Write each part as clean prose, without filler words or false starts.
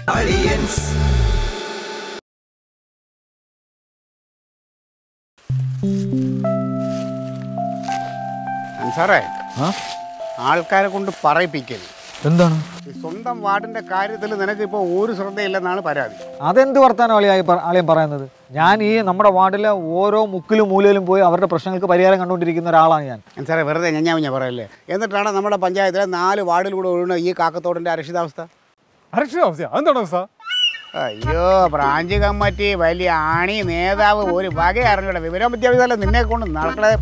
സാറേ, ആൾക്കാരെ കൊണ്ട് പറയിപ്പിക്കരുത്. എന്താണ്? സ്വന്തം വാർഡിന്റെ കാര്യത്തിൽ നിനക്ക് ഇപ്പോൾ ഒരു ശ്രദ്ധയില്ലെന്നാണ് പരാതി. അതെന്ത് വർത്താനം ആളെയും പറയുന്നത്? ഞാൻ ഈ നമ്മുടെ വാർഡിലെ ഓരോ മുക്കിലും മൂലയിലും പോയി അവരുടെ പ്രശ്നങ്ങൾക്ക് പരിഹാരം കണ്ടുകൊണ്ടിരിക്കുന്ന ഒരാളാണ് ഞാൻ. സാറേ, വെറുതെ ഞാൻ പറയല്ലേ. എന്നിട്ടാണ് നമ്മുടെ പഞ്ചായത്തിലെ 4 വാർഡിലൂടെ ഒഴുകുന്ന ഈ കാക്കത്തോടിന്റെ അരക്ഷിതാവസ്ഥ. എന്താണ് അവസ്ഥ? അയ്യോ, ബ്രാഞ്ച് കമ്മിറ്റി വലിയ ആണി നേതാവ് ഒരു വക അറിഞ്ഞൂടെ. വിവരം വിദ്യാഭ്യാസം നിന്നെ കൊണ്ട് നടക്കണേ.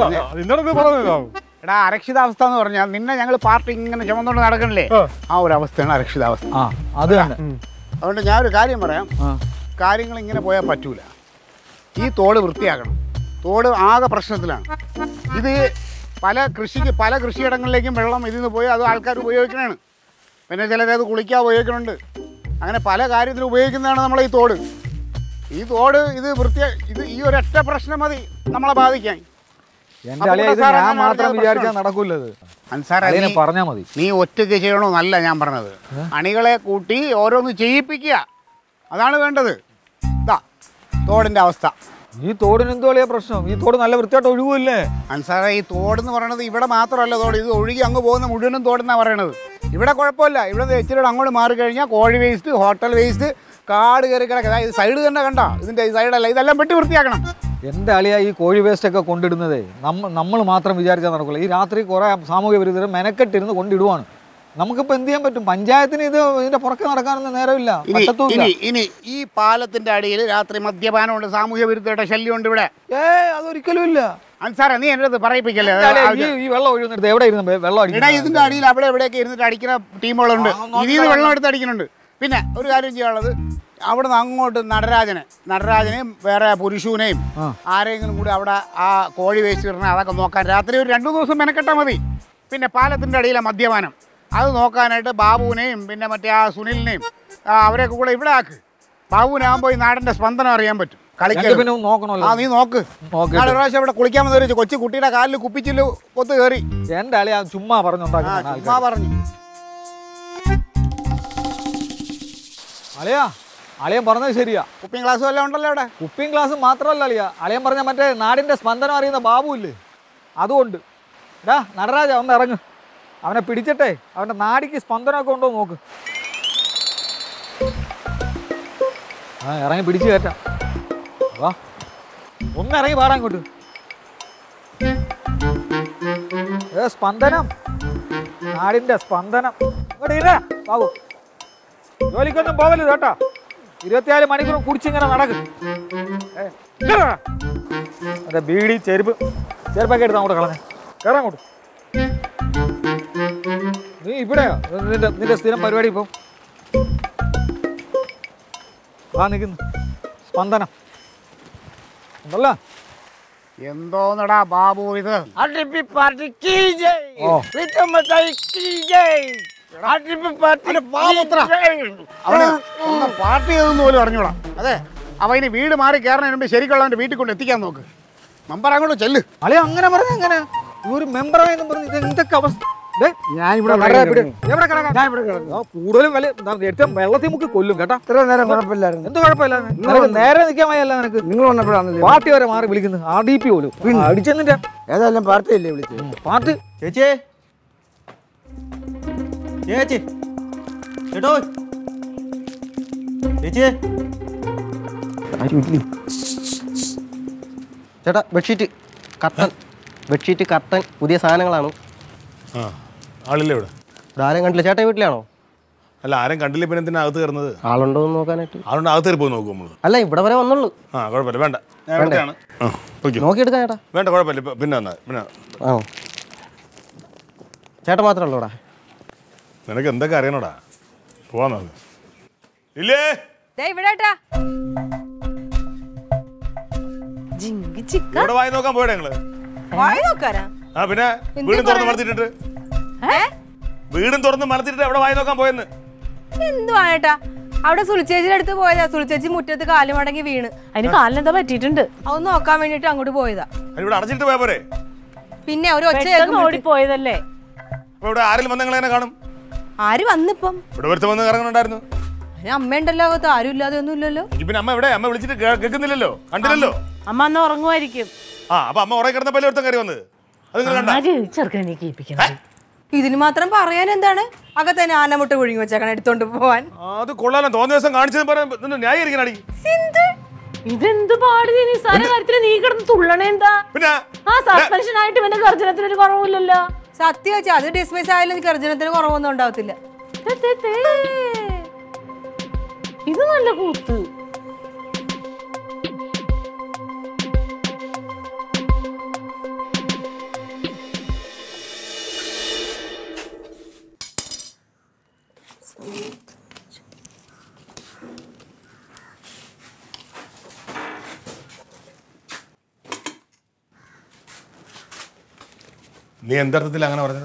എടാ, അരക്ഷിതാവസ്ഥ എന്ന് പറഞ്ഞാൽ നിന്നെ ഞങ്ങൾ പാർട്ടി ഇങ്ങനെ ചുമന്നുകൊണ്ട് നടക്കണില്ലേ, ആ ഒരു അവസ്ഥയാണ് അരക്ഷിതാവസ്ഥ. അതുകൊണ്ട് ഞാനൊരു കാര്യം പറയാം. കാര്യങ്ങൾ ഇങ്ങനെ പോയാൽ പറ്റൂല. ഈ തോട് വൃത്തിയാക്കണം. തോട് ആകെ പ്രശ്നത്തിലാണ്. ഇത് പല കൃഷിയിടങ്ങളിലേക്കും വെള്ളം ഇതിൽ നിന്ന് പോയി അത് ആൾക്കാർ ഉപയോഗിക്കണതാണ്. പിന്നെ ചിലരത് കുളിക്കാൻ ഉപയോഗിക്കുന്നുണ്ട്. അങ്ങനെ പല കാര്യത്തിലും ഉപയോഗിക്കുന്നതാണ് നമ്മളെ ഈ തോട്. ഇത് ഇത് ഈ ഒരൊറ്റ പ്രശ്നം മതി നമ്മളെ ബാധിക്കാൻ. ഞാൻ മാത്രം വിചാരിച്ചാൽ നടക്കൂലത്. പറഞ്ഞാൽ മതി. നീ ഒറ്റയ്ക്ക് ചെയ്യണമെന്നല്ല ഞാൻ പറഞ്ഞത്. അണികളെ കൂട്ടി ഓരോന്ന് ചെയ്യിപ്പിക്കുക, അതാണ് വേണ്ടത്. തോടിന്റെ അവസ്ഥ. ഈ തോടിന് എന്തോ വലിയ പ്രശ്നം? ഈ തോട് നല്ല വൃത്തിയായിട്ട് ഒഴുകുമല്ലേ അൻസാറേ? ഈ തോടെന്ന് പറയണത് ഇവിടെ മാത്രമല്ല തോട്, ഇത് ഒഴുകി അങ്ങ് പോകുന്ന മുഴുവനും തോടെന്നാണ് പറയണത്. ഇവിടെ കുഴപ്പമില്ല. ഇവിടെ ഇച്ചിരി അങ്ങോട്ട് മാറിക്കഴിഞ്ഞാൽ കോഴി വേസ്റ്റ്, ഹോട്ടൽ വേസ്റ്റ്, കാട് കയറി കിടക്കുക. അതായത് സൈഡ് തന്നെ കണ്ട, ഇതിന്റെ സൈഡല്ല, ഇതെല്ലാം വെട്ടി വൃത്തിയാക്കണം. എൻ്റെ അളിയ ഈ കോഴി വേസ്റ്റൊക്കെ കൊണ്ടിടുന്നതേ നമ്മൾ മാത്രം വിചാരിച്ചാൽ നടക്കില്ല. ഈ രാത്രി കുറേ സാമൂഹ്യ വിരുദ്ധർ മെനക്കെട്ടിരുന്ന് കൊണ്ടിടുവാണ്. നമുക്കിപ്പോൾ എന്ത് ചെയ്യാൻ പറ്റും? പഞ്ചായത്തിന് ഇതിന്റെ പുറകെ നടക്കാനൊന്നും നേരമില്ല. ഇനി ഈ പാലത്തിന്റെ അടിയിൽ രാത്രി മദ്യപാനമുണ്ട്, സാമൂഹ്യ വിരുദ്ധയുടെ ശല്യമുണ്ട് ഇവിടെ. അതൊരിക്കലും ഇല്ല. അൻസാറേ, നീ എൻ്റെ അടുത്ത് പറയിപ്പിക്കല്ലേ. ഈ വെള്ളം ഒഴുകുന്നിടത്ത് എവിടെ ഇരുന്ന് വെള്ളം അടിക്കണം? ഇതിന്റെ അടിയിൽ അവിടെ എവിടെയൊക്കെ ഇരുന്നിട്ട് അടിക്കുന്ന ടീമുകളുണ്ട്. ഇതിൽ നിന്ന് വെള്ളം എടുത്ത് അടിക്കുന്നുണ്ട്. പിന്നെ ഒരു കാര്യം ചെയ്യാനുള്ളത്, അവിടെ നിന്ന് അങ്ങോട്ട് നടരാജനെയും വേറെ പുരുഷനെയും ആരെങ്കിലും കൂടി അവിടെ ആ കോഴി വേസ്റ്റ് ഇടണ അതൊക്കെ നോക്കാൻ രാത്രി ഒരു 2 ദിവസം മെനക്കെട്ടാൽ മതി. പിന്നെ പാലത്തിൻ്റെ അടിയിലെ മദ്യപാനം അത് നോക്കാനായിട്ട് ബാബുവിനെയും പിന്നെ മറ്റേ ആ സുനിലിനെയും അവരെയൊക്കെ കൂടെ ഇവിടെ ആക്ക്. ബാബുവിനാകുമ്പോൾ ഈ നാടിൻ്റെ സ്പന്ദനം അറിയാൻ പറ്റും. കളിക്കാൻ നോക്കണമല്ലോ. നീ നോക്ക്. നാളെ പ്രാവശ്യം ഇവിടെ കുളിക്കാൻ വന്ന കൊച്ചു കുട്ടിയുടെ കാലിൽ കുപ്പിച്ചില് കൊത്ത് കയറി. എൻ്റെ അളിയാ ചുമ്മാ പറഞ്ഞു. അളിയൻ പറഞ്ഞത് ശരിയാ. കുപ്പിയും ഗ്ലാസ്സും എല്ലാം ഉണ്ടല്ലോ അവിടെ. കുപ്പിയും ഗ്ലാസും മാത്രമല്ല അളിയൻ പറഞ്ഞ മറ്റേ നാടിൻ്റെ സ്പന്ദനം അറിയുന്ന ബാബു ഇല്ലേ, അതുകൊണ്ട് നടരാജ ഒന്ന് ഇറങ്ങ്. അവനെ പിടിച്ചിട്ടെ അവൻ്റെ നാടിക്ക് സ്പന്ദനമൊക്കെ ഉണ്ടോ നോക്ക്. ഇറങ്ങി പിടിച്ചു കയറ്റാം. വാ, ഒന്ന് ഇറങ്ങി പാടാൻ ഇങ്ങോട്ട്. സ്പന്ദനം, നാടിൻ്റെ സ്പന്ദനം. ഇങ്ങോട്ട് ഇരാ ബാബു. ജോലിക്കൊന്നും പോകരുത് കേട്ടോ. 24 മണിക്കൂറും കുടിച്ചിങ്ങനെ നടക്കും. അതെ, ബീഡി ചെരുപ്പൊക്കെ എടുത്ത് അങ്ങോട്ട് കളഞ്ഞേ. കയറാൻ അങ്ങോട്ട്. നീ ഇവിടെയോ നിന്റെ സ്ഥിരം പരിപാടി? ഇപ്പം നിൽക്കുന്നു സ്പന്ദനം ഉണ്ടല്ലോ. എന്തോന്നടാ ബാബു ഇത്? പാർട്ടി ഏതെന്ന് പോലും അറിഞ്ഞൂടാ. അതെ, അവ ഇനി വീട് മാറി കയറുന്നതിന് മുമ്പ് ശരിക്കുള്ള അവന്റെ വീട്ടിൽ കൊണ്ട് എത്തിക്കാൻ നോക്ക്. മെമ്പർ അങ്ങോട്ട് ചെല്ല്. അളി അങ്ങനെ പറഞ്ഞ എങ്ങനെ? ഒരു മെമ്പറായെന്നും പറഞ്ഞ് എന്തൊക്കെ അവസ്ഥ. കൂടുതലും വെള്ളത്തിൽ മുക്കി കൊല്ലും കേട്ടോ. ഇത്ര നേരം കുഴപ്പമില്ലായിരുന്നു. എന്ത് കുഴപ്പമില്ലായിരുന്നു? നേരെ നിൽക്കാൻ വയ്യല്ല നിനക്ക്. നിങ്ങൾ വന്നപ്പോഴാണ് പാർട്ടി വരെ മാറി വിളിക്കുന്നത്. RDP പോലും അടിച്ചെന്നിട്ട്. ഏതായാലും പാർട്ടി അല്ലേ വിളിച്ചത്? പാർട്ടി ചേച്ചി ചേച്ചി ചേട്ടോ ചേച്ചി ചേട്ടാ, ബെഡ്ഷീറ്റ് കർട്ടൻ പുതിയ സാധനങ്ങളാണ്. ആളില്ലേ ഇവിടെ? ആരും കണ്ടില്ല. ചേട്ടാ വീട്ടിലാണോ? അല്ല, ആരും കണ്ടില്ല. പിന്നെ എന്തിനാ അകത്ത് കയറുന്നത്? ആളുണ്ടോ എന്ന് നോക്കാനായിട്ട്. ആളുണ്ട്, അകത്ത് കയറി പോയി നോക്കും നമ്മള്. അല്ല, ഇവിടെ വരെ വന്നുള്ളൂ. കുഴപ്പമില്ല, വേണ്ട. നോക്കിയെടുക്കാം ചേട്ടാ. വേണ്ട, കുഴപ്പമില്ല. പിന്നെ വന്നാൽ പിന്നെ ചേട്ടാ മാത്രമേ ഉള്ളൂടാ. നിനക്ക് എന്തൊക്കെ അറിയണോടാ? പോവാ ഇല്ലേ? ഇവിടെ വായി നോക്കാൻ പോയടാ ഞങ്ങള്. പിന്നെ വീടും തുറന്ന് മറത്തിട്ടിട്ട് അവിടെ വായി നോക്കാൻ പോയെന്ന്. എന്തുവാണേട്ടാ? അവിടെ സുളിച്ചേച്ചിയുടെ അടുത്ത് പോയതാ. സുളിച്ചേച്ചി മുറ്റത്ത് കാല് മടങ്ങി വീണ്. അതിന് കാലിനെന്താ പറ്റിയിട്ടുണ്ട്? അതൊന്ന് നോക്കാൻ വേണ്ടിട്ട് അങ്ങോട്ട് പോയതാ. ഇവിടെ അടച്ചിട്ട് പോയാ പോരെ? പിന്നെ ഒരു ഒച്ച ഓടിപ്പോയതല്ലേ. ഇവിടെ ആരെങ്കിലും വന്ന് നിങ്ങളെങ്ങനെ കാണും? ആര് വന്നിപ്പം? ഇവിടെ ഒരുത്ത വന്ന് ഇറങ്ങുന്നുണ്ടായിരുന്നു. അമ്മ ഉണ്ടല്ലോ അകത്ത്, ആരും ഇല്ലാതെ ഒന്നും ഇല്ലല്ലോ. പിന്നെ അമ്മ എവിടെ? അമ്മ വിളിച്ചിട്ട് കേൾക്കുന്നില്ലല്ലോ, കണ്ടില്ലല്ലോ. അമ്മ അന്ന് ഉറങ്ങുമായിരിക്കും. അപ്പൊ അമ്മ ഉറങ്ങി കിടന്നപ്പോൾ ഒരുത്തൻ കയറി വന്നത് അത് നിങ്ങൾ കണ്ട? ഇതിന് മാത്രം പറയാൻ എന്താണ്? അകത്തന്നെ ആനമുട്ട ഒഴുങ്ങി വെച്ചേക്കണം എടുത്തോണ്ട് പോവാൻ. അത് കൊള്ളാലോ, തോന്നിയ ദിവസം കാണിച്ചത് പറയാൻ ന്യായീകരിക്കണി. ഇതെന്ത് പാടി നിസ്സാര കാര്യത്തിൽ നീ കിടന്ന് തുള്ളണേ എന്താ? പിന്നെ ആ സസ്പെൻഷൻ ആയിട്ട് പിന്നെ ഗർജനത്തിന് ഒരു കുറവില്ലല്ലോ. സത്യം വെച്ചാൽ അത് ഡിസ്മിസ് ആയാലും ഗർജനത്തിന് കുറവൊന്നും ഉണ്ടാവത്തില്ല. ഇത് നല്ല കൂത്ത്. നീ എന്തർത്ഥത്തിൽ അങ്ങനെ പറഞ്ഞത്?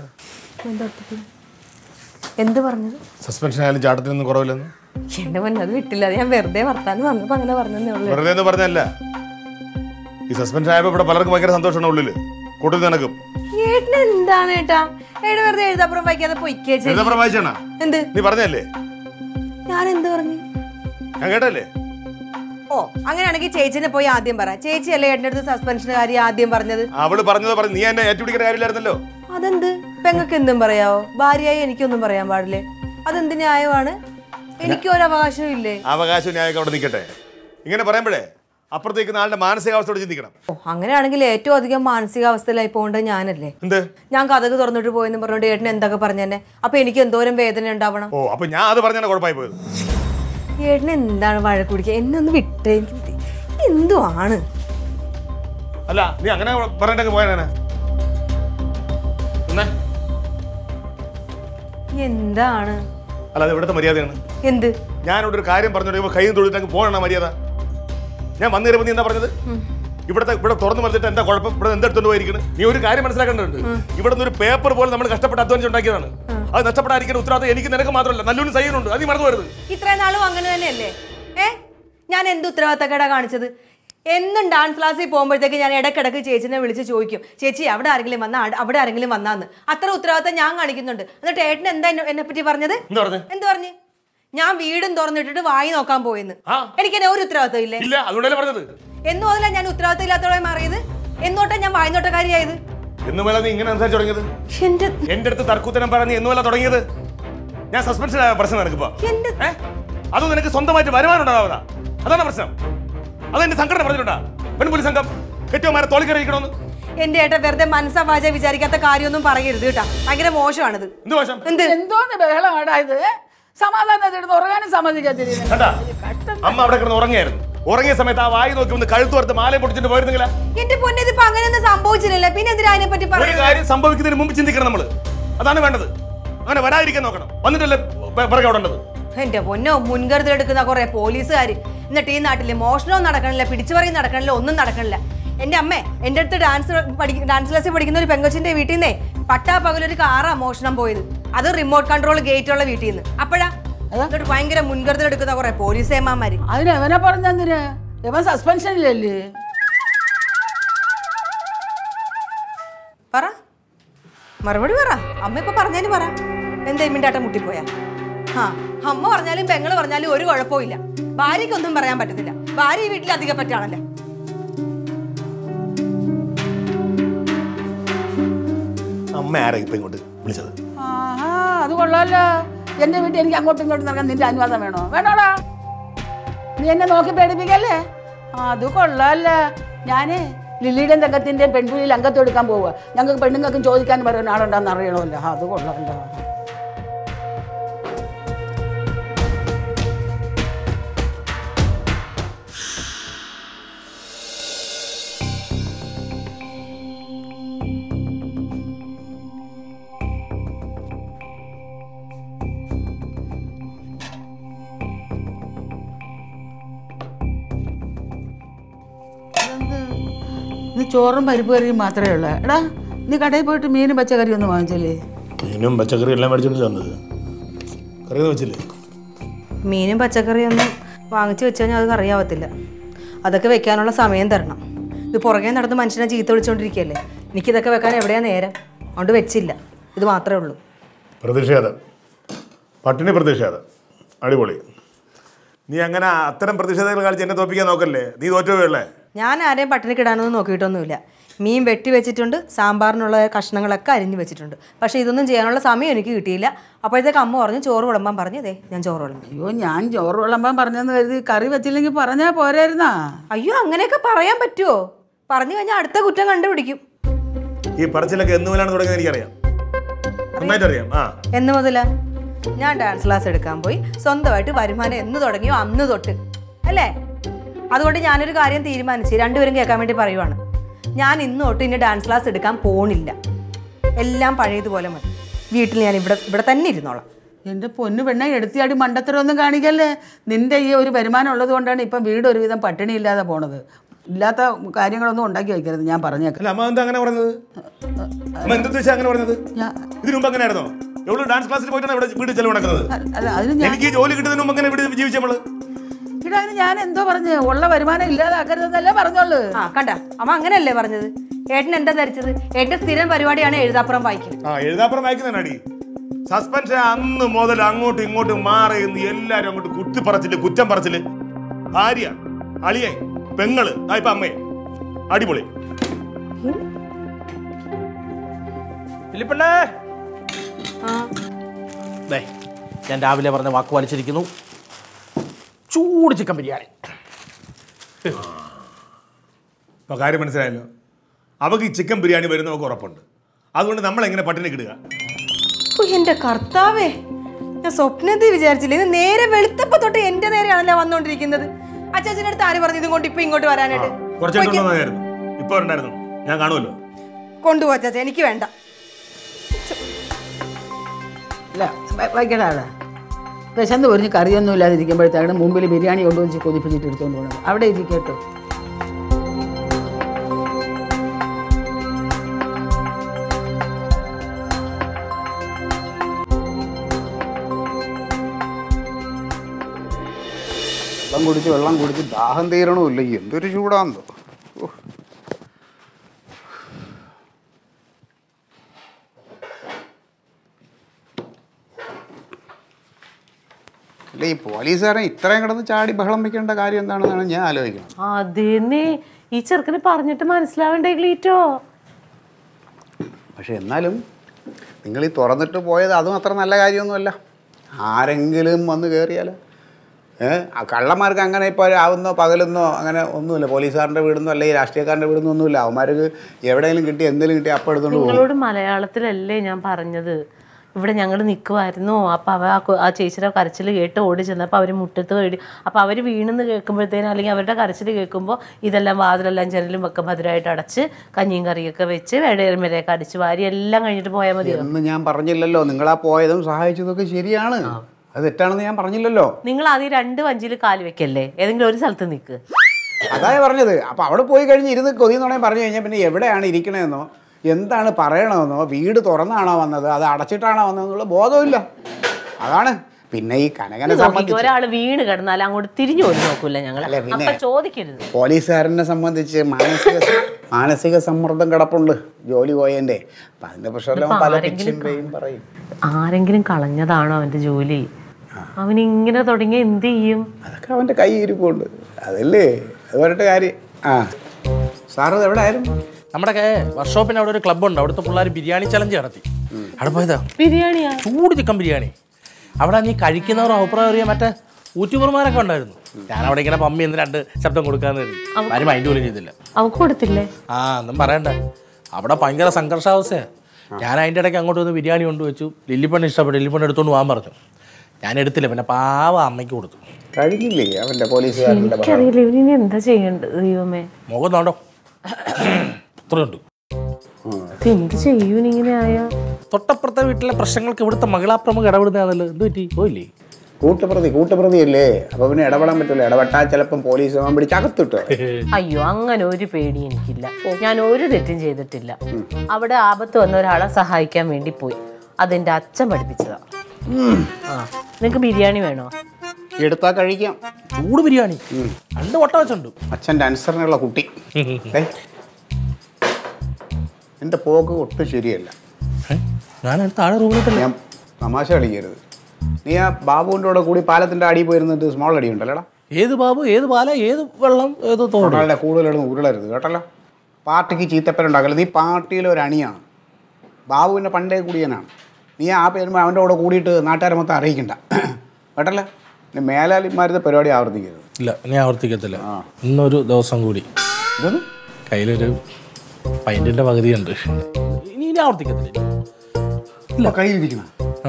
എന്ത് പറഞ്ഞത്? സസ്പെൻഷൻ ആയാലും ചാട്ടത്തിനൊന്നും കുറവില്ലെന്ന്. എന്റെ മുന്നേ അത് വിട്ടില്ല, അത് ഞാൻ വെറുതെ വർത്താനം വന്നപ്പോ അങ്ങനെ പറഞ്ഞതേ ഉള്ളൂ. വെറുതെ എന്ന് പറഞ്ഞല്ല, ഈ സസ്പെൻഷൻ ആയപ്പോ ഇവിടെ പലർക്കും ഭയങ്കര സന്തോഷമാണ് ഉള്ളില്, കൂട്ടത്തിൽ നിനക്കും. ഏട്ടന് എന്താണ് ഏട്ടാ? ഏട്ട വെറുതെ എഴുതാപ്പുറം വായിക്കാതെ പൊയ്ക്കേച്ചേ. എഴുതാപ്പുറം വായിച്ചാണോ? എന്ത്? നീ പറഞ്ഞല്ലേ? ഞാൻ എന്ത് പറഞ്ഞു? ഞാൻ കേട്ടല്ലേ? ഓ, അങ്ങനെയാണെങ്കിൽ ചേച്ചിനെ പോയി ആദ്യം പറ. ചേച്ചി അല്ലേ ഏട്ടൻ്റെ അടുത്ത് സസ്പെൻഷന്റെ കാര്യം ആദ്യം പറഞ്ഞത്? അവള് പറഞ്ഞത് പറഞ്ഞു, നീ എന്നെ ഏറ്റുപിടിക്കുന്ന കാര്യമില്ലായിരുന്നല്ലോ. അതെന്ത്? പെങ്ങൾക്ക് എന്തും പറയാവോ? ഭാര്യയായി എനിക്കൊന്നും പറയാൻ പാടില്ലേ? അതെന്ത് ന്യായമാണ്? എനിക്ക് ഒരു അവകാശവും ഇല്ലേ? അവകാശവും ന്യായമൊക്കെ അവിടെ നിൽക്കട്ടെ. ഇങ്ങനെ പറയുമ്പോഴേ അപ്പുറത്തേക്ക് ആളുടെ മാനസികാവസ്ഥയോട് ചിന്തിക്കണം. ഓ, അങ്ങനെയാണെങ്കിൽ ഏറ്റവും അധികം മാനസികാവസ്ഥയിലായി പോകേണ്ടത് ഞാനല്ലേ? എന്ത്? ഞാൻ കഥക് തുറന്നിട്ട് പോയെന്ന് പറഞ്ഞോണ്ട് ഏട്ടൻ എന്തൊക്കെ പറഞ്ഞെന്നെ? അപ്പൊ എനിക്ക് എന്തോരം വേദന ഉണ്ടാവണം? ഓ, അപ്പൊ ഞാൻ അത് പറഞ്ഞാൽ കുഴപ്പമായി പോയത്. ഏട്ടന് എന്താണ് വഴക്ക് കുടിക്കുക? എന്നെ ഒന്ന് വിട്ടേ. എന്തുവാണ്? അല്ല, നീ അങ്ങനെ പറഞ്ഞിട്ടൊക്കെ പോയാ എന്താണ്? അല്ല, അത് ഇവിടുത്തെ മര്യാദയാണ്. എന്ത്? ഞാനിവിടെ ഒരു കാര്യം പറഞ്ഞോണ്ട് കൈ തൊഴിലിട്ടങ്ങ് പോകണ മര്യാദ. ഞാൻ വന്നു കയറിയപ്പോൾ നീ എന്താ പറഞ്ഞത്? ഇവിടെ തുറന്നു പറഞ്ഞിട്ട് എന്താ കുഴപ്പം? ഇവിടെ എന്തെടുത്തോണ്ട് പോയിരിക്കണം? നീ ഒരു കാര്യം മനസ്സിലാക്കേണ്ടതുണ്ട്. ഇവിടെ നിന്ന് ഒരു പേപ്പർ പോലെ നമ്മൾ കഷ്ടപ്പെട്ട് അധ്വാനിച്ചുണ്ടാക്കിയതാണ്. അത് നഷ്ടപ്പെടാതിരിക്കുന്ന ഉത്തരവാദിത്തം എനിക്ക് നിനക്ക് മാത്രമല്ല, നല്ലൊരു സൈനുണ്ട്. അത് നീ മറന്നു വരുന്നത്. ഇത്രയും നാളും അങ്ങനെ തന്നെയല്ലേ? ഞാൻ എന്ത് ഉത്തരവാദിത്തക്കേടാ കാണിച്ചത്? എന്നും ഡാൻസ് ക്ലാസ്സിൽ പോകുമ്പോഴത്തേക്ക് ഞാൻ ഇടയ്ക്കിടയ്ക്ക് ചേച്ചിനെ വിളിച്ച് ചോദിക്കും, ചേച്ചി അവിടെ ആരെങ്കിലും വന്നാ, അവിടെ ആരെങ്കിലും വന്നാന്ന്. അത്ര ഉത്തരവാദിത്തം ഞാൻ കാണിക്കുന്നുണ്ട്. എന്നിട്ട് ഏട്ടൻ എന്താ എന്നെ പറ്റി പറഞ്ഞത്? എന്ത് പറഞ്ഞു? ഞാൻ വീടും തുറന്നിട്ടിട്ട് വായി നോക്കാൻ പോയെന്ന്. എനിക്ക് എന്നെ ഒരു ഉത്തരവാദിത്തം ഇല്ലേ? എന്നു മുതലാ ഞാൻ ഉത്തരവാദിത്തം ഇല്ലാത്തവളെ മാറിയത്? എന്നോട്ടാ ഞാൻ വായി നോട്ടക്കാരിയായത്? എന്റെ അടുത്ത് തർക്കുത്തരം പറഞ്ഞ് എന്നുമല്ല തുടങ്ങിയത്. ഞാൻ സസ്പെൻഷൻ ആയ പ്രശ്നം നിനക്കിപ്പോ അത് നിനക്ക് സ്വന്തമായിട്ട് വരുമാനമുണ്ടാവാ, അതാണ് പ്രശ്നം. അതെന്റെ സംഘടന പറഞ്ഞിട്ടുണ്ടാ? പെൺപുലി സംഘം കെട്ടിയോമാരെ തോളിക്കറിയിക്കണമെന്ന്. എന്റെ ഏട്ടൻ വെറുതെ മനസ്സാ വാച വിചാരിക്കാത്ത കാര്യമൊന്നും പറയരുത് കേട്ടാ. ഭയങ്കര മോശമാണിത്. എന്ത് മോശം? എന്തോന്ന് ബഹളമാടായത്? സമാധാനം ഉറങ്ങാനും സമ്മതിക്കാതിരുന്നു. അമ്മ അവിടെ കിടന്ന് ഉറങ്ങിയായിരുന്നു. ഉറങ്ങിയ സമയത്ത് ആ വായി നോക്കി ഒന്ന് കഴുത്ത് വറുത്ത് മാലയെ പൊടിച്ചിട്ട് പോയിരുന്നില്ല. എന്റെ പൊന്നെ, ഇതിപ്പോ അങ്ങനെയൊന്നും സംഭവിച്ചില്ലല്ലോ. പിന്നെ എന്തിനാ അതിനെ പറ്റി ഒരു കാര്യം സംഭവിക്കുന്നതിന് മുമ്പ് ചിന്തിക്കണം നമ്മള്. അതാണ് വേണ്ടത്. അങ്ങനെ വരാതിരിക്കാൻ നോക്കണം. വന്നിട്ടല്ലേ പിറകെ ഓടേണ്ടത്. എന്റെ പൊന്നോ, മുൻകരുതൽ എടുക്കുന്ന കുറെ പോലീസുകാർ. എന്നിട്ട് ഈ നാട്ടില് മോഷണവും നടക്കണില്ല, പിടിച്ചുപറിയും നടക്കണില്ല, ഒന്നും നടക്കണില്ല. എന്റെ അമ്മേ, എന്റെ അടുത്ത് ഡാൻസ് ക്ലാസ്സിൽ പഠിക്കുന്ന ഒരു പെങ്കൊച്ചിന്റെ വീട്ടിൽ നിന്നേ പട്ടാപ്പകലൊരു കാറാ മോഷണം പോയത്. അത് റിമോട്ട് കൺട്രോൾ ഗേറ്റുള്ള വീട്ടിൽ നിന്ന്. അപ്പോഴാ എന്നിട്ട് ഭയങ്കര മുൻകരുതൽ എടുക്കുന്ന കുറെ പോലീസ് ഏമാന്മാര്. അതിന് എവനെ പറഞ്ഞെന്തിന്? ഇവൻ സസ്പെൻഷനിലല്ലേ? പറ, മറുപടി പറ. അമ്മ ഇപ്പൊ പറഞ്ഞാലും പറ. എന്താ മിണ്ടാട്ടം മുട്ടിപ്പോയാ? അമ്മ പറഞ്ഞാലും പെങ്ങള് പറഞ്ഞാലും ഒരു കുഴപ്പമില്ല. ഭാര്യക്കൊന്നും പറയാൻ പറ്റത്തില്ല. ഭാര്യ ഈ വീട്ടിൽ അധികം പറ്റാണല്ലേ. അമ്മ ആരാ ഇപ്പൊ ഇങ്ങോട്ട് വിളിച്ചത്? അത് കൊള്ളാലോ. എന്റെ വീട്ടിൽ എനിക്ക് അങ്ങോട്ടും ഇങ്ങോട്ടും നടക്കാൻ നിന്റെ അനുവാദം വേണോ? വേണോടാ? നീ എന്നെ നോക്കി പേടിപ്പിക്കല്ലേ? അത് കൊള്ളാല്ല. ഞാന് ലില്ലിയുടെയും തങ്കത്തിന്റെയും പെൺകുഴിയിൽ അംഗത്വം എടുക്കാൻ പോവുക. ഞങ്ങൾക്ക് പെണ്ണുങ്ങൾക്കും ചോദിക്കാൻ പറയുന്ന ആളുണ്ടാന്ന് അറിയണമല്ലോ. അത് കൊള്ളാല്ല. നീ ചോറും പരിപ്പ് കറിയും മാത്രമേ ഉള്ളൂ. എടാ, നീ കടയിൽ പോയിട്ട് മീനും പച്ചക്കറി ഒന്നും വാങ്ങിച്ചില്ലേ? മീനും പച്ചക്കറി എല്ലാം മേടിച്ചോണ്ടല്ലേ വന്നത്. കറി വെച്ചില്ലേ? മീനും പച്ചക്കറിയൊന്നും വാങ്ങിച്ചു വെച്ചാൽ അത് കറിയാവത്തില്ല. അതൊക്കെ വെക്കാനുള്ള സമയം തരണം. ഇത് പുറകെ നടന്ന് മനുഷ്യനെ ചീത്ത വിളിച്ചോണ്ടിരിക്കുകയല്ലേ. എനിക്കിതൊക്കെ വെക്കാൻ എവിടെയാ നേരം? അതുകൊണ്ട് വെച്ചില്ല. ഇത് മാത്രമേ ഉള്ളൂ. പ്രതിഷേധം, പട്ടിണി പ്രതിഷേധം, അടിപൊളി. നീ അങ്ങനെ അത്തരം പ്രതിഷേധങ്ങൾ കാണിച്ച് എന്നെ തോപ്പിക്കാൻ നോക്കല്ലേ, നീ തോറ്റുപോയല്ലേ? ഞാൻ ആരെയും പട്ടിണിക്കിടാനൊന്നും നോക്കിയിട്ടൊന്നുമില്ല. മീൻ വെട്ടി വെച്ചിട്ടുണ്ട്, സാമ്പാറിനുള്ള കഷ്ണങ്ങളൊക്കെ അരിഞ്ഞു വെച്ചിട്ടുണ്ട്. പക്ഷേ ഇതൊന്നും ചെയ്യാനുള്ള സമയം എനിക്ക് കിട്ടിയില്ല. അപ്പോഴത്തേക്ക് അമ്മ പറഞ്ഞു ചോറ് വിളമ്പാൻ പറഞ്ഞതേ ഞാൻ ചോറ് വിളമ്പി. അയ്യോ, ഞാൻ ചോറ് വിളമ്പാൻ പറഞ്ഞെന്ന് കരുതി കറി വെച്ചില്ലെങ്കിൽ പറഞ്ഞാൽ പോരായിരുന്നാ? അയ്യോ, അങ്ങനെയൊക്കെ പറയാൻ പറ്റുമോ? പറഞ്ഞു കഴിഞ്ഞാൽ അടുത്ത കുറ്റം കണ്ടുപിടിക്കും. ഈ പറച്ചിലൊക്കെ എന്ന് മുതലാണ് തുടങ്ങിയത് എനിക്കറിയാം, നന്നായിട്ട് അറിയാം. എന്ന് മുതലാ? ഞാൻ ഡാൻസ് ക്ലാസ് എടുക്കാൻ പോയി, സ്വന്തമായിട്ട് വരുമാനം എന്ന് തുടങ്ങിയോ അന്ന് തൊട്ട് അല്ലേ? അതുകൊണ്ട് ഞാനൊരു കാര്യം തീരുമാനിച്ചു, രണ്ടുപേരും കേൾക്കാൻ വേണ്ടി പറയുവാണ്. ഞാൻ ഇന്ന് തൊട്ട് ഇനി ഡാൻസ് ക്ലാസ് എടുക്കാൻ പോണില്ല. എല്ലാം പഴയതുപോലെ മതി. വീട്ടിൽ ഞാൻ ഇവിടെ തന്നെ ഇരുന്നോളാം. എൻ്റെ പൊന്നു പെണ്ണെ, എടുത്തിയാടി മണ്ടത്തരമൊന്നും കാണിക്കല്ലേ. നിന്റെ ഈ ഒരു വരുമാനം ഉള്ളത് കൊണ്ടാണ് ഇപ്പം വീട് ഒരുവിധം പട്ടിണി ഇല്ലാതെ പോണത്. ഇല്ലാത്ത കാര്യങ്ങളൊന്നും ഉണ്ടാക്കി വയ്ക്കരുത്, ഞാൻ പറഞ്ഞേക്കാം. അമ്മ എന്താ അങ്ങനെ പറഞ്ഞത്? അങ്ങനെ പറഞ്ഞത് ഇതിനു മുമ്പ് അങ്ങനെ ആയിരുന്നോ? എവിടെ ഡാൻസ് ക്ലാസ്സിൽ പോയിട്ടാണ് ഇവിടെ വീട് ചെലവ് നടക്കുന്നത്? എനിക്ക് ജോലി കിട്ടുന്നതിന് മുമ്പ് അങ്ങനെ ഇവിടെ ജീവിച്ച നമ്മള്. ഇടാ, ഞാൻ എന്തോ പറഞ്ഞു, ഉള്ള വരുമാനം ഇല്ലാതാക്കരുതെന്നല്ലേ പറഞ്ഞോളൂ. കണ്ട അമ്മ അങ്ങനെയല്ലേ പറഞ്ഞത്? ഏട്ടൻ എന്താ ധരിച്ചത്? ഏട്ടൻ സ്ഥിരം പരിപാടിയാണ് എഴുതാപ്പുറം വായിക്കൽ. എഴുതാപ്പുറം വായിക്കുന്നതാണി. സസ്പെൻഷൻ അന്ന് മുതൽ അങ്ങോട്ടും ഇങ്ങോട്ടും മാറി എല്ലാരും അങ്ങോട്ട് കുത്തിപ്പറച്ചില്, കുറ്റം പറച്ചില്. ഭാര്യ, അളിയെ, പെങ്ങള്, ഇപ്പൊ അമ്മയെ. അടിപൊളി. ഞാൻ രാവിലെ പറഞ്ഞ വാക്ക് വലിച്ചിരിക്കുന്നു. ചൂട് ചിക്കൻ ബിരിയാണി. ഇപ്പൊ കാര്യം മനസ്സിലായല്ലോ. അവക്ക് ഈ ചിക്കൻ ബിരിയാണി വരുന്ന നമുക്ക് ഉറപ്പുണ്ട്. അതുകൊണ്ട് നമ്മൾ എങ്ങനെ പട്ടിണി കിടുക? എന്റെ കർത്താവേ, ഞാൻ സ്വപ്നത്തിൽ വിചാരിച്ചില്ല. ഇത് നേരെ വെളുത്തപ്പോ തൊട്ട് എന്റെ നേരെയാണല്ലോ വന്നോണ്ടിരിക്കുന്നത്. അച്ചാച്ചന്റെ അടുത്ത് ആര് പറഞ്ഞു ഇതും കൊണ്ട് ഇപ്പൊ ഇങ്ങോട്ട് വരാനായിട്ട്? കുറച്ചായിരുന്നു, ഇപ്പൊ ഉണ്ടായിരുന്നു. ഞാൻ കാണുമല്ലോ. കൊണ്ടുപോ അച്ചാച്ച, എനിക്ക് വേണ്ട. വയ്ക്കടാ, വിശന്ന് പൊരിഞ്ഞ് കറിയൊന്നും ഇല്ലാതിരിക്കുമ്പോഴത്തേക്കാണ് മുമ്പിൽ ബിരിയാണി കൊണ്ടുവച്ച് കൊതിപ്പിച്ചിട്ട് എടുത്തുകൊണ്ട് പോകണം. അവിടെ ഇരിക്കട്ടോ. വെള്ളം കുടിച്ച് ദാഹം തീരണമില്ല. എന്തൊരു ചൂടാണെന്നോ. അല്ല, ഈ പോലീസുകാരൻ ഇത്രയും കിടന്ന് ചാടി ബഹളം വെക്കേണ്ട കാര്യം എന്താണെന്നാണ് ഞാൻ ആലോചിക്കുന്നത്. അതേന്നേ, ഈ ചെറുക്കന് പറഞ്ഞിട്ട് മനസ്സിലാവണ്ടേ ക്ലീറ്റോ? പക്ഷെ എന്നാലും നിങ്ങൾ ഈ തുറന്നിട്ട് പോയത് അതും അത്ര നല്ല കാര്യമൊന്നുമല്ല. ആരെങ്കിലും വന്ന് കയറിയാലോ? ആ കള്ളന്മാർക്ക് അങ്ങനെ ഇപ്പോൾ ആവുന്നോ പകലെന്നോ അങ്ങനെ ഒന്നുമില്ല. പോലീസുകാരൻ്റെ വീടൊന്നും അല്ലെങ്കിൽ രാഷ്ട്രീയക്കാരൻ്റെ വീടൊന്നും ഒന്നുമില്ല. അവന്മാർക്ക് എവിടെയെങ്കിലും കിട്ടി എന്തെങ്കിലും കിട്ടി അപ്പോൾ എടുത്തോണ്ട് പോകും. നിങ്ങളോട് മലയാളത്തിലല്ലേ ഞാൻ പറഞ്ഞത്? ഇവിടെ ഞങ്ങൾ നിൽക്കുമായിരുന്നു. അപ്പോൾ ആ ചേച്ചിയുടെ കരച്ചിൽ കേട്ട് ഓടി ചെന്നപ്പോൾ അവർ മുറ്റത്ത് കയറി. അപ്പോൾ അവർ വീണെന്ന് കേൾക്കുമ്പോഴത്തേനും അല്ലെങ്കിൽ അവരുടെ കരച്ചിൽ കേൾക്കുമ്പോൾ ഇതെല്ലാം വാതിലെല്ലാം ജനലും ഒക്കെ ഭദ്രമായിട്ട് അടച്ച് കഞ്ഞിയും കറിയൊക്കെ വെച്ച് വേടേരും വരെയൊക്കെ അടിച്ച് വാരി എല്ലാം കഴിഞ്ഞിട്ട് പോയാൽ മതിയോ? എന്ന് ഞാൻ പറഞ്ഞില്ലല്ലോ. നിങ്ങളാ പോയതും സഹായിച്ചതൊക്കെ ശരിയാണ്. അത് തെറ്റാണെന്ന് ഞാൻ പറഞ്ഞില്ലല്ലോ. നിങ്ങൾ ആദ്യം 2 വഞ്ചിയിൽ കാല് വെക്കല്ലേ, ഏതെങ്കിലും ഒരു സ്ഥലത്ത് നിൽക്ക്. അതാണ് പറഞ്ഞത്. അപ്പോൾ അവിടെ പോയി കഴിഞ്ഞ് ഇരുന്ന് കൊതിയെന്നുണ്ടെങ്കിൽ പറഞ്ഞു കഴിഞ്ഞാൽ പിന്നെ എവിടെയാണ് ഇരിക്കണമെന്നോ എന്താണ് പറയണമെന്നോ വീട് തുറന്നാണോ വന്നത് അത് അടച്ചിട്ടാണോ വന്നതെന്നുള്ള ബോധമില്ല. അതാണ്. പിന്നെ ഈ കനകനെ സംബന്ധിച്ച് ഒരാൾ വീണ് കിടന്നാൽ അങ്ങോട്ട് തിരിഞ്ഞു പോലും നോക്കൂല ഞങ്ങൾ. അപ്പൊ ചോദിക്കരുത്. പോലീസുകാരനെ സംബന്ധിച്ച് മാനസിക സമ്മർദ്ദം കിടപ്പുണ്ട് ജോലി പോയതിൻ്റെ. അപ്പം അതിൻ്റെ പ്രശ്നം പല പിച്ചും പറയും. ആരെങ്കിലും കളഞ്ഞതാണോ അവന്റെ ജോലി? അവനിങ്ങനെ തുടങ്ങിയ എന്ത് ചെയ്യും? അതൊക്കെ അവൻ്റെ കൈ ഇരിപ്പുണ്ട്. അതല്ലേ അത് പറഞ്ഞിട്ട് കാര്യം. സാറ് എവിടെ ആയിരുന്നു? നമ്മുടെ വർക്ക്ഷോപ്പിന് അവിടെ ഒരു ക്ലബ്ബുണ്ട്. അവിടുത്തെ പിള്ളേർ ബിരിയാണി ചലഞ്ച് നടത്തി. അവിടെ പോയതാ. ബിരിയാണിയാ? ചൂട് ചിക്കൻ ബിരിയാണി. അവിടെ നീ കഴിക്കുന്നവർ അഭിപ്രായം അറിയാൻ മറ്റേ യൂട്യൂബർമാരൊക്കെ ഉണ്ടായിരുന്നു. ഞാൻ അവിടെ ഇങ്ങനെ പമ്മി എന്ന് 2 ശബ്ദം കൊടുക്കാന്ന് കരുതി. ആരും മൈൻഡ് പോലും ചെയ്തില്ല. അവക്ക് കൊടുത്തില്ലേ? ഒന്നും പറയണ്ട. അവിടെ ഭയങ്കര സംഘർഷാവസ്ഥയാണ്. ഞാൻ അതിൻ്റെ ഇടയ്ക്ക് അങ്ങോട്ട് വന്ന് ബിരിയാണി കൊണ്ടുവച്ചു. ലില്ലിപ്പണ്ണ ഇഷ്ടപ്പെട്ടു. ലില്ലിപ്പണ്ണ എടുത്തോണ്ട് പോകാൻ പറഞ്ഞു. ഞാൻ എടുത്തില്ല. പിന്നെ പാവ അമ്മയ്ക്ക് കൊടുത്തു. കഴിഞ്ഞില്ലേ അവൻ്റെ പോലീസുകാരൻ്റെ? എനിക്കറിയില്ല ഇവനി എന്താ ചെയ്യേണ്ടത്. ദൈവമേ, മുഖം നോണ്ടോ ഇത്രയുണ്ട്. എന്ത് ചെയ്യൂനിങ്ങനെ ആയാ? തൊട്ടപ്പുറത്തെ വീട്ടിലെ പ്രശ്നങ്ങൾക്ക് ഇവിടുത്തെ മഹിളാപ്രമുഖ ഇടപെടുന്നതാണല്ലോ. എന്ത് പറ്റി? പോയില്ലേ? കൂട്ടുപ്രതിയല്ലേ. അപ്പൊ പിന്നെ ഇടപെടാൻ പറ്റില്ല. ഇടപെട്ടാൽ ചിലപ്പം പോലീസ് പിടിച്ച് അകത്തിട്ടോ. അയ്യോ, അങ്ങനെ ഒരു പേടി എനിക്കില്ല. ഞാൻ ഒരു തെറ്റും ചെയ്തിട്ടില്ല. അവിടെ ആപത്ത് വന്ന ഒരാളെ സഹായിക്കാൻ വേണ്ടി പോയി. അതെന്റെ അച്ഛൻ പഠിപ്പിച്ചതാ. നിങ്ങക്ക് ബിരിയാണി വേണോ? എടുത്താ കഴിക്കാം. ചൂട് ബിരിയാണി 2 വട്ടം വെച്ചുണ്ട്. അച്ഛൻ്റെ അനുസരണയുള്ള കുട്ടി. എൻ്റെ പോക്ക് ഒട്ടും ശരിയല്ല. ഞാൻ താഴെ റൂമിൽ ഞാൻ തമാശ കളിക്കരുത്. നീ ആ ബാബുവിൻ്റെ കൂടെ കൂടി പാലത്തിൻ്റെ അടിയിൽ പോയിരുന്നിട്ട് സ്മോൾ അടി ഉണ്ടല്ലോടാ. ഏത് ബാബു, ഏത് പാല, ഏത് വെള്ളം, ഏത് തോട്? കൂടുതലും ഉരുളരുത് കേട്ടല്ലോ. പാർട്ടിക്ക് ചീത്തപ്പനുണ്ടാക്കല്ലോ. നീ പാർട്ടിയിലെ ഒരു അണിയാണ്. ബാബുവിൻ്റെ പണ്ടേ കൂടിയനാണ്. നീ ആ പേരുമ്പോൾ അവൻ്റെ കൂടെ കൂടിയിട്ട് നാട്ടുകാരെ മൊത്തം അറിയിക്കണ്ട കേട്ടല്ലോ. പിന്നെ മേലാലിമാരുടെ പരിപാടി ആവർത്തിക്കരുത്. ഇല്ല, ഞാൻ ആവർത്തിക്കത്തില്ല. ഇന്നൊരു ദിവസം കൂടി കയ്യിലൊരു പൈൻറ്റിൻ്റെ പകുതിയുണ്ട്. ഇനി ആവർത്തിക്കത്തില്ല. ഇല്ല, കയ്യിലിരിക്കണം.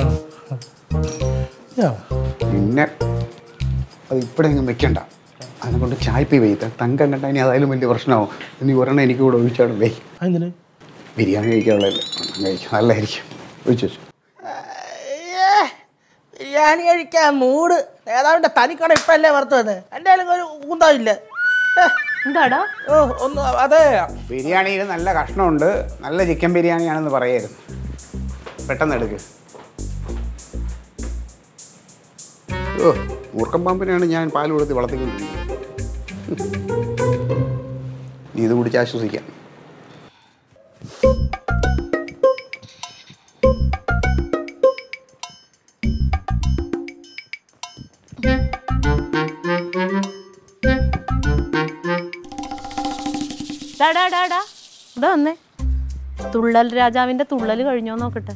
പിന്നെ അത് ഇപ്പോഴെങ്കിലും വെക്കണ്ട. അതിനെക്കൊണ്ട് ചായ്പി വെയ്ത്ത തങ്കം കണ്ട ഇനി അതായാലും വലിയ പ്രശ്നമാവും. ഇനി ഒരെണ്ണം എനിക്ക് കൂടെ ഒഴിച്ചാണ് വെയ്. അതിന് ബിരിയാണി കഴിക്കാനുള്ളതല്ലേ, കഴിക്കാം, നല്ലതായിരിക്കും. ഒഴിച്ചു വെച്ചു. ബിരിയാണി കഴിക്കാൻ മൂട് നേതാവിൻ്റെ തനിക്കട ഇപ്പം അല്ലേ വറുത്ത് വന്ന് എൻ്റെ ഒരു കൂന്താവില്ല. എന്താടാ? ഓ ഒന്ന് അതെ, ബിരിയാണിയിൽ നല്ല കഷ്ണമുണ്ട്. നല്ല ചിക്കൻ ബിരിയാണിയാണെന്ന് പറയായിരുന്നു. പെട്ടെന്ന് എടുക്ക്. ഓ, മൂർക്കം പാമ്പിനെയാണ് ഞാൻ പാൽ കൊടുത്ത് വളർത്തിക്കൊണ്ടിരിക്കുന്നത്. നീ ഇത് കുടിച്ച് ആശ്വസിക്കാം. ഇവിടെ വന്നേ. തുള്ളൽ രാജാവിന്റെ തുള്ളൽ കഴിഞ്ഞോ നോക്കട്ടെ.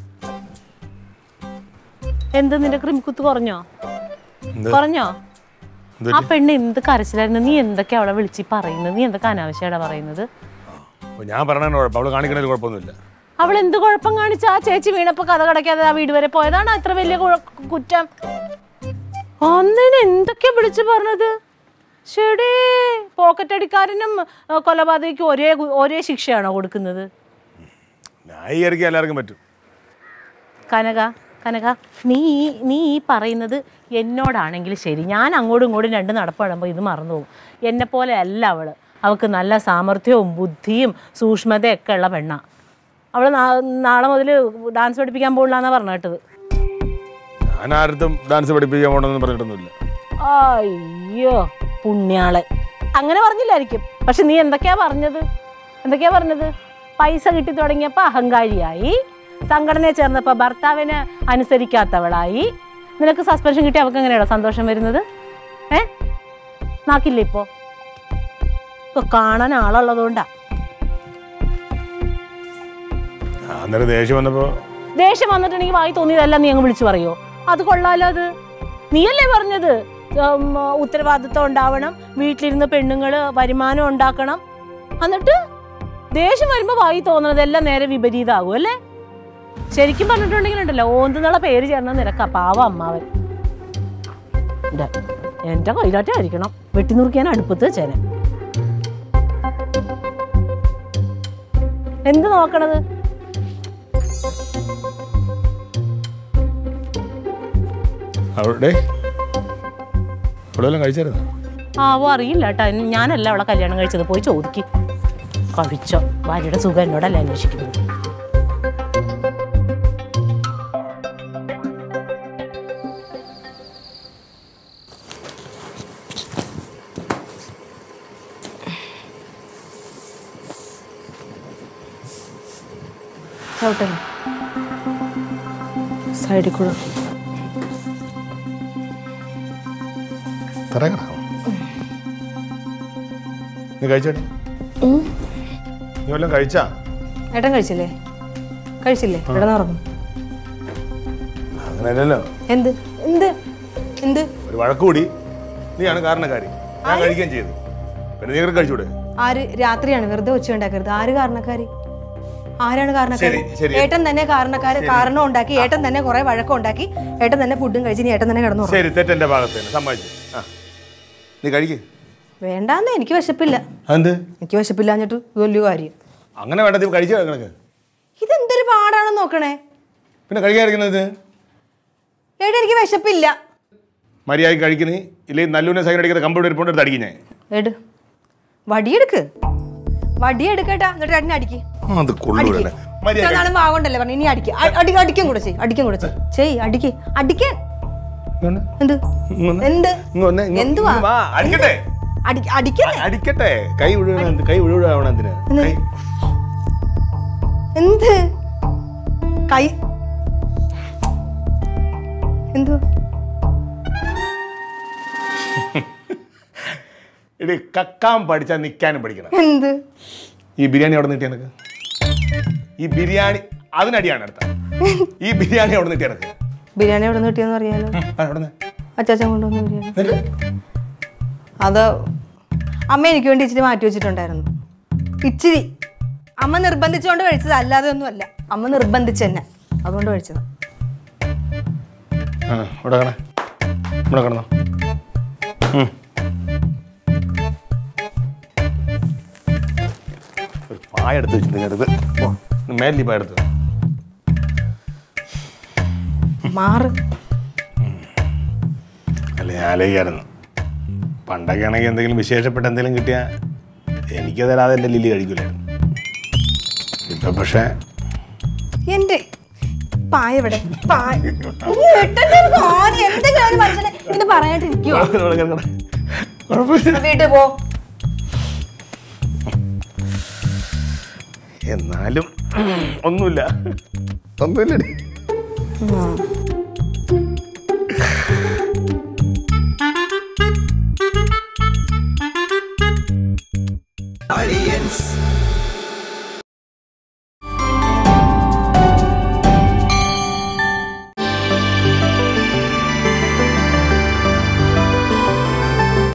എന്ത് നിന്റെ ക്രിമിക്കുത്ത് കുറഞ്ഞോ? കുറഞ്ഞോ? ആ പെണ്ണ് എന്ത് കരച്ചിലായിരുന്നു. നീ എന്തൊക്കെയാ അവളെ വിളിച്ച് പറയുന്നത്? നീ എന്തൊക്കെ അനാവശ്യമായിട്ടാ പറയുന്നത്? ഞാൻ പറഞ്ഞ അവൾ എന്ത് കുഴപ്പം കാണിച്ച? ആ ചേച്ചി വീണപ്പോ കഥ കടക്കാതെ ആ വീട് വരെ പോയതാണ് അത്ര വലിയ കുറ്റം. ഒന്നിനെ എന്തൊക്കെയാ വിളിച്ചു പറഞ്ഞത്? ശരി, പോക്കറ്റ് അടിക്കാരനും കൊലപാതകയ്ക്കും ഒരേ ശിക്ഷയാണോ കൊടുക്കുന്നത്? എല്ലാവർക്കും പറ്റും. കനക, നീ ഈ പറയുന്നത് എന്നോടാണെങ്കിൽ ശരി, ഞാൻ അങ്ങോട്ടും ഇങ്ങോട്ടും രണ്ട് നടപ്പഴമ്പോൾ ഇത് മറന്നു പോകും. എന്നെപ്പോലെ അല്ല അവള്. അവൾക്ക് നല്ല സാമർഥ്യവും ബുദ്ധിയും സൂക്ഷ്മതയൊക്കെ ഉള്ള പെണ്ണാണ്. അവൾ നാളെ മുതൽ ഡാൻസ് പഠിപ്പിക്കാൻ പോകില്ല എന്നാ പറഞ്ഞു കേട്ടത്. ഞാൻ ആർക്കും ഡാൻസ് പഠിപ്പിക്കാൻ പോകണമെന്ന് പറഞ്ഞിട്ടൊന്നുമില്ല. അയ്യോ പുണ്യാളെ, അങ്ങനെ പറഞ്ഞില്ലായിരിക്കും. പക്ഷെ നീ എന്തൊക്കെയാ പറഞ്ഞത്? പൈസ കിട്ടി തുടങ്ങിയപ്പോൾ അഹങ്കാരിയായി, സംഘടനയെ ചേർന്നപ്പോൾ ഭർത്താവിനെ അനുസരിക്കാത്തവളായി. നിനക്ക് സസ്പെൻഷൻ കിട്ടി അവൾക്ക് എങ്ങനെയാണോ സന്തോഷം വരുന്നത്? നാക്കില്ല ഇപ്പോ കാണാൻ ആളുള്ളതുകൊണ്ടാ. ദേഷ്യം വന്നിട്ടുണ്ടെങ്കിൽ വായി തോന്നിയതല്ല നീ അങ്ങ് വിളിച്ചു പറയോ? അത് കൊള്ളാലോ. അത് നീയല്ലേ പറഞ്ഞത് ഉത്തരവാദിത്വം ഉണ്ടാവണം, വീട്ടിലിരുന്ന് പെണ്ണുങ്ങൾ വരുമാനം ഉണ്ടാക്കണം. എന്നിട്ട് ദേഷ്യം വരുമ്പോൾ വായി തോന്നുന്നതെല്ലാം നേരെ വിപരീതമാകും അല്ലേ? ശരിക്കും പറഞ്ഞിട്ടുണ്ടെങ്കിലുണ്ടല്ലോ ഓന്തുന്നുള്ള പേര് ചേർന്ന നിനക്കാ പാവ അമ്മാവൻ. എന്റെ കയ്യിലാറ്റായിരിക്കണം വെട്ടി നുറുക്കിയാൻ അടുപ്പത്ത് വെച്ചേനെ. എന്ത് നോക്കണത്? ആവോ അറിയില്ല കേട്ടാ. ഞാനല്ല അവളെ കല്യാണം കഴിച്ചത്. പോയി ചോദിക്ക്. കഴിച്ചോ? ഭാര്യയുടെ സുഖം എന്നോടല്ല അന്വേഷിക്കുന്നത്. സൈഡിൽ കൂടെ ഏട്ടൻ കഴിച്ചില്ലേ? ഇവിടെ നടന്നു. അങ്ങനെയല്ലോ. എന്ത് എന്ത് എന്ത് ഒരു വഴക്കൂടി നീയാണ് കാരണക്കാരി. ഞാൻ കഴിക്കാൻ ചെയ്തു. പിന്നെ നീ കഴിച്ചൂടെ? ആര്? രാത്രിയാണ് വെറുതെ ഒച്ച ഉണ്ടാക്കരുത്. ആര് കാരണക്കാരി? ആരാണ് കാരണക്കാരി? ഏട്ടൻ തന്നെ കാരണം ഉണ്ടാക്കി. ഏട്ടൻ തന്നെ കുറെ വഴക്കം ഉണ്ടാക്കി. ഏട്ടൻ തന്നെ ഫുഡും കഴിച്ച് ഏട്ടൻ തന്നെ കിടന്നു. ശരി, തെറ്റെന്റെ ഭാഗത്ത് സമ്മതിച്ചു. നീ കഴിക്ക്. വേണ്ടാന്ന്, എനിക്ക് വിശപ്പില്ല. എനിക്ക് വിശപ്പില്ല എന്നിട്ട് വലിയ കാര്യം. അങ്ങനെ വേണ്ട, കഴിച്ചു കിടക്കണക്ക്. ഇതെന്തൊരു പാടാണെന്ന് നോക്കണേ. പിന്നെ കഴിക്കാതിരിക്കുന്നത്? ഏട്ടാ എനിക്ക് വിശപ്പില്ല. മര്യാദ കഴിക്കുന്നേ, ഇല്ലെങ്കിൽ നല്ലൂനെ സൈൻ അടിക്കുന്ന കമ്പ്യൂട്ടർ ഇരിപ്പോണ്ട് എടുത്ത് അടിക്കുന്നേ. വടിയെടുക്കട്ടാ, എന്നിട്ട് അടിനെ അടിക്ക്. ആകൊണ്ടല്ലേ പറഞ്ഞു. ഇനി അടിക്കും കൂടെ ചെയ്യ്. അടിക്കാൻ എന്ത് എന്ത് എന്തുവാ? അടിക്കട്ടെ. കൈ ഒഴിവാവണം. എന്ത് കൈ എന്തോ എടി കക്കാൻ പഠിച്ചാൽ നിൽക്കാനും പഠിക്കണം. എന്ത് ഈ ബിരിയാണി അവിടെ നീട്ടി എനിക്ക് ഈ ബിരിയാണി അതിനടിയാണ് അടുത്ത ഈ ബിരിയാണി അവിടെ നീട്ടി എനിക്ക് ബിരിയാണി എവിടെ നിന്ന് കിട്ടിയെന്ന് അറിയാലോ. അച്ചാച്ചൻ കൊണ്ടുവന്ന ബിരിയാണി അത് അമ്മ എനിക്ക് വേണ്ടി ഇച്ചിരി മാറ്റി വെച്ചിട്ടുണ്ടായിരുന്നു. ഇച്ചിരി അമ്മ നിർബന്ധിച്ചുകൊണ്ട് കഴിച്ചത്, അല്ലാതെ ഒന്നും അല്ല. അമ്മ നിർബന്ധിച്ച് തന്നെ, അതുകൊണ്ട് കഴിച്ചത്. ഇവിടെ കിടന്നോ. ഒരു പായ എടുത്ത് വെച്ചിട്ട് മേലി പായ എടുത്ത് മാറ്. അല്ല ഞാൻ ആലോചിക്കായിരുന്നു, പണ്ടൊക്കെ ആണെങ്കിൽ എന്തെങ്കിലും വിശേഷപ്പെട്ട എന്തെങ്കിലും കിട്ടിയാൽ എനിക്ക് തരാതെ എൻ്റെ ലില്ലി കഴിക്കില്ലായിരുന്നു. ഇപ്പൊ പക്ഷേ എന്റെ പായ ഇവിടെ എന്തെങ്കിലും പറയാണ്ടിരിക്കുവോ? വീട്ടിൽ പോ. എന്നാലും ഒന്നുമില്ലടി.